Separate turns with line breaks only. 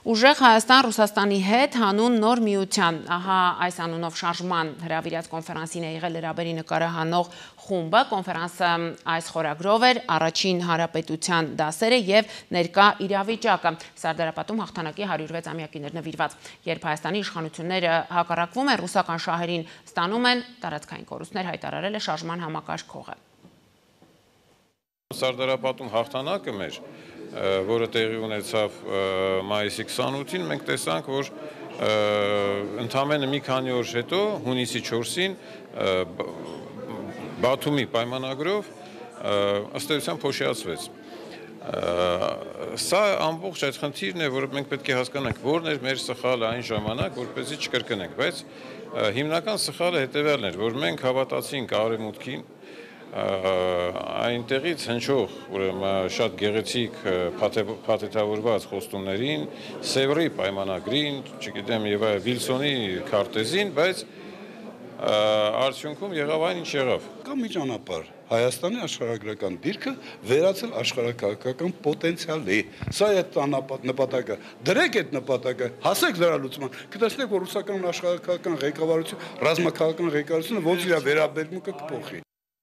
Ուժեղ Հայաստան Ռուսաստանի հետ հանուն նոր միության, ահա այս անունով շարժման հրավիրած կոնֆերանսին է եղել լրաբերի նկարահանող խումբը, կոնֆերանսը այս խորագրով էր առաջին հանրապետության դասերը և ներկա իրավիճակը, Սարդարապատում հաղթանակի 106-ամյակին նվիրված, երբ Հայաստանի իշխանությունները հակառակվում են ռուսական շահերին, ստանում են տարածքային կորուստներ, հայտարարել է շարժման համակարգողը։
Սարդարապատում հաղթանակը մեր, որը տեղի ունեցավ մայիսի 28-ին, մենք տեսանք, որ ընդամենը մի քանի օր հետո, հունիսի 4-ին, Բաթումի պայմանագրով ըստ էության փոշիացվեց։ Սա ամբողջ այդ խնդիրն է, որը մենք պետք է հասկանանք, որն էր մեր սխալը այն ժամանակ, որպեսզի չկրկնենք, բայց հիմնական սխալը հետևյալն էր, որ մենք հավատացինք արևմուտքին, այնտեղից հնչող շատ գեղեցիկ փաթեթավորված խոստումներին, Սևրի պայմանագրին, չգիտեմ, եւ Վիլսոնի քարտեզին, բայց արդյունքում եղավ այն, ինչ եղավ։
Կա մի ճանապարհ, Հայաստանի աշխարհագրական դիրքը վերածել աշխարհակաղակական պոտենցիալի։ Սա է նպատակը։ Դրեք այդ նպատակը, հասեք դրա լուծման։ Կտեսնեք, որ ռուսական աշխարհակաղակական ղեկավարություն, ռազմաքաղաքական ղեկավարությունը ոնց իր վերաբերմունքը կփոխի։